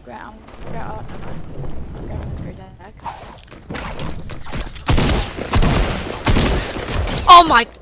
ground. Oh, never mind. I'm grabbing this great deck. Oh my